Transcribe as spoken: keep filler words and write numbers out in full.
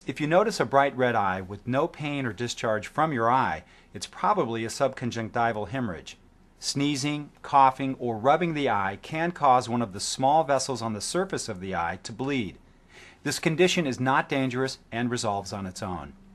If you notice a bright red eye with no pain or discharge from your eye, it's probably a subconjunctival hemorrhage. Sneezing, coughing, or rubbing the eye can cause one of the small vessels on the surface of the eye to bleed. This condition is not dangerous and resolves on its own.